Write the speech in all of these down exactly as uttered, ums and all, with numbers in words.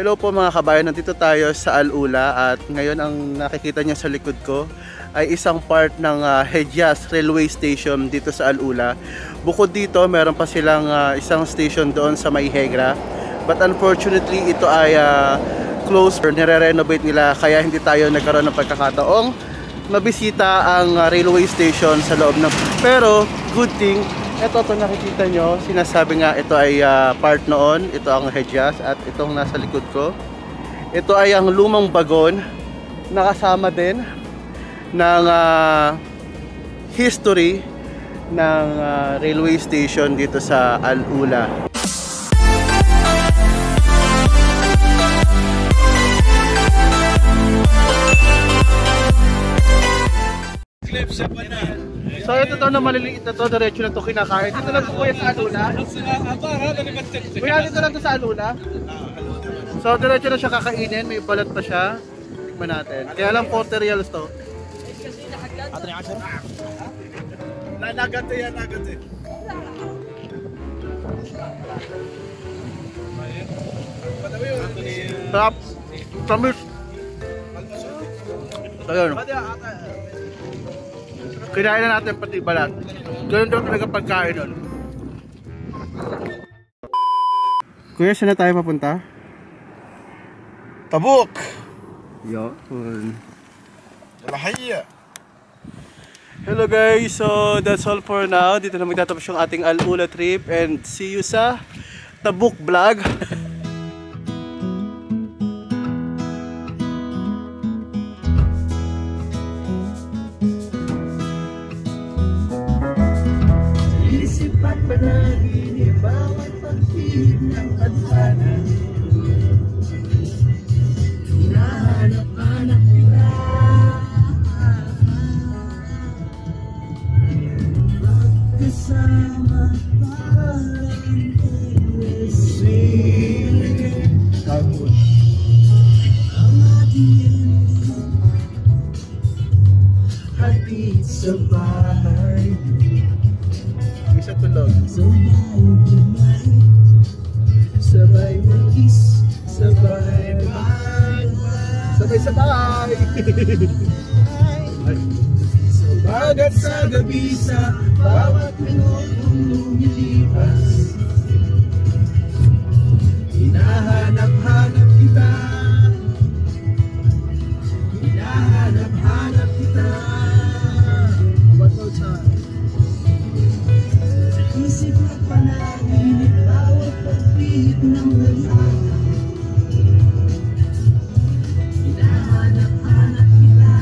Hello po mga kabayan, nandito tayo sa Al-Ula at ngayon ang nakikita niyo sa likod ko ay isang part ng uh, Hedyas Railway Station dito sa Al-Ula. Bukod dito, meron pa silang uh, isang station doon sa Mayhegra. But unfortunately, ito ay uh, closed or nire-renovate nila kaya hindi tayo nagkaroon ng pagkakataong mabisita ang uh, railway station sa loob ng... Pero, good thing, ito ito nakikita nyo, sinasabi nga ito ay uh, part noon, ito ang Hedyas at itong nasa likod ko. Ito ay ang lumang bagon, nakasama din ng uh, history ng uh, railway station dito sa Al-Ula. So ito to na maliliit na to, diretso na to kinakain. Dito lang to kuya sa Al-Ula. Kuya, dito lang to sa Al-Ula. So diretso na siya kakainin, may balat pa siya. Tikman natin. Kaya lang forty reals to. Nanagat yan, nagat eh. Sarap. Tamis. Ayun. Kinain na natin pati balat. Ganun daw talaga pagkain nun. Kuya, saan na tayo papunta? Tabuk! Yo. Lahaya! Hello guys, so that's all for now. Dito na magtatapos yung ating Al-Ula trip and see you sa Tabuk vlog. Panaginip bawat pagpilip ng adhana. Hinahanap-hanap kita. Magkasama parang ilisig. Tapos ang ating hatid sa bahay. Isa tulog. Sabay mag-kiss, sabay mag Sabay-sabay! Sa bagat sa gabi sa bawat minutong lumilipas. Hinahanap-hanap kita. Hinahanap-hanap kita. One more time. Isip at panaginip bawat pagpihit ng lalaki. Hinahanap-hanap kita.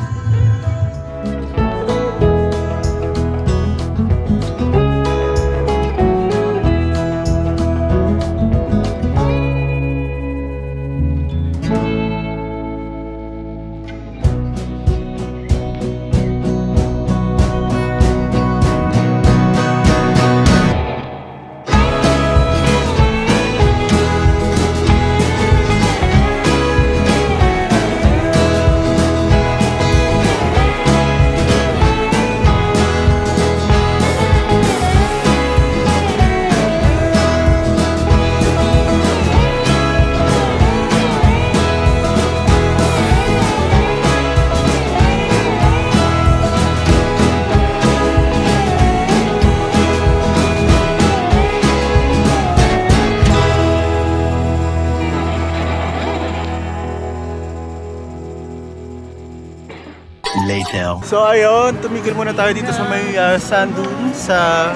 Later. So ayun, tumigil muna tayo dito sa may uh, sand dune sa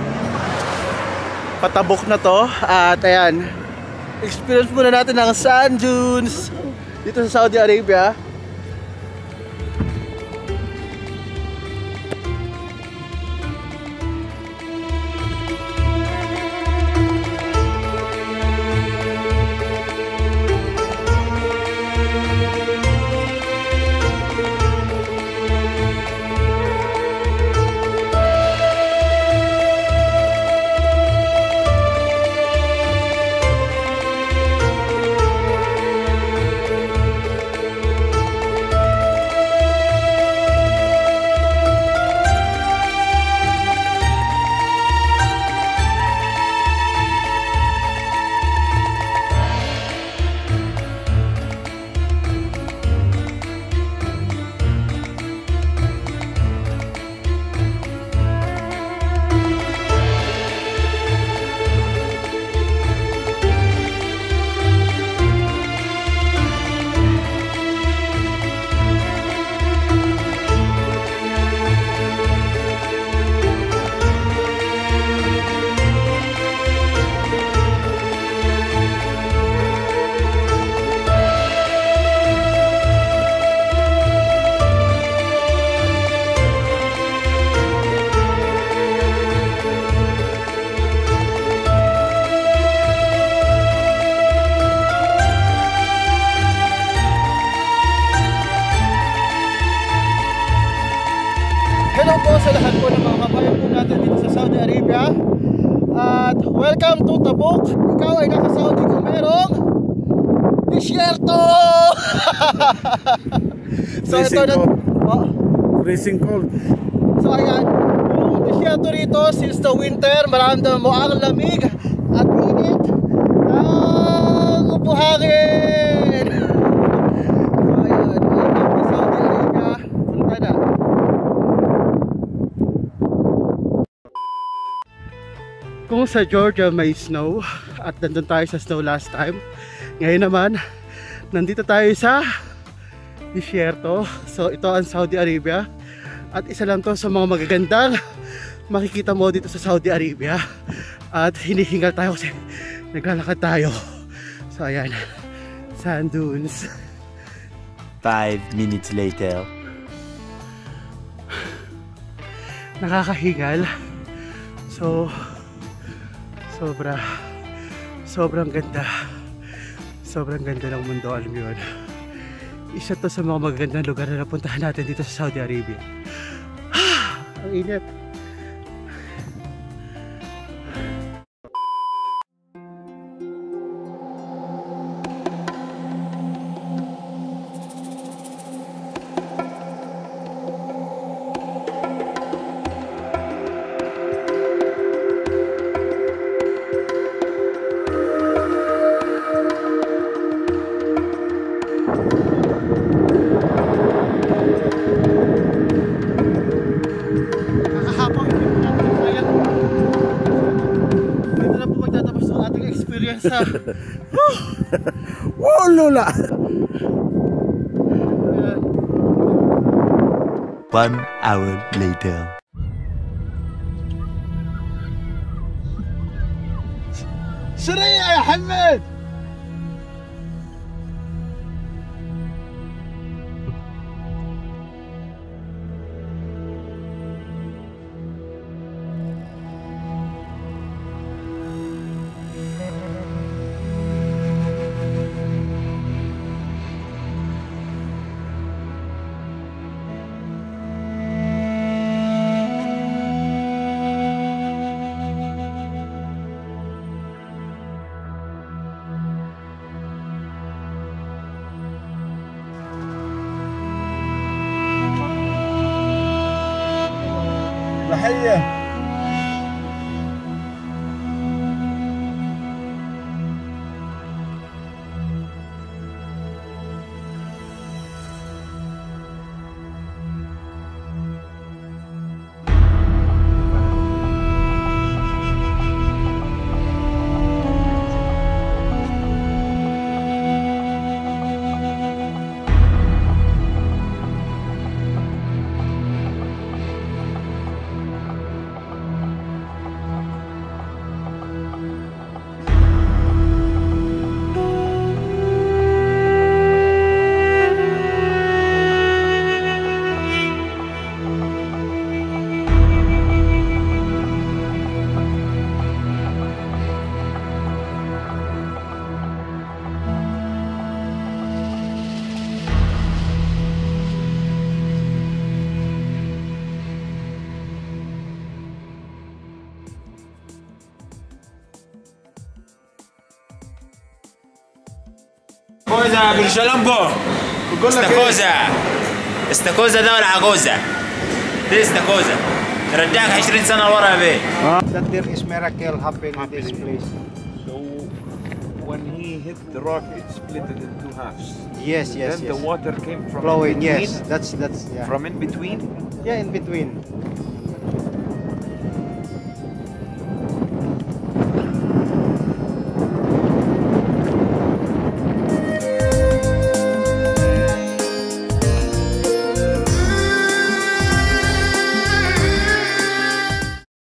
patabok na to. At ayan, experience muna natin ng sand dunes dito sa Saudi Arabia. Tabuk. Ikaw ay nasa Saudi kung merong disyerto. So ito na oh. Freezing cold. So ayan, yung disyerto rito since the winter, maramdaman mo ang lamig at init ng buhangin. So ayan, welcome to Saudi Arabia. Punta na. Kung sa Georgia may snow at nandun tayo sa snow last time, ngayon naman nandito tayo sa disyerto. So ito ang Saudi Arabia at isa lang to sa mga magagandang makikita mo dito sa Saudi Arabia. At hinihingal tayo kasi naglalakad tayo. So ayan, sand dunes. Five minutes later. Nakakahingal. So sobra sobrang ganda. Sobrang ganda ng mundo, alam mo yun. Isa to sa mga magagandang lugar na napuntahan natin dito sa Saudi Arabia. Ah, ang init. Sa Oh lola. One hour later. سريع يا حمد. تحية. استاكوزا بالشلمبو استاكوزا استاكوزا ده ولا عجوزة دي استاكوزا رجعك عشرين سنة ورا بيه. That there is miracle happen in this place. So when he hit the rock, it split it in two halves. Yes, yes, Then yes. the water came from Flowing, in between. yes. That's that's yeah. From in between. Yeah, in between.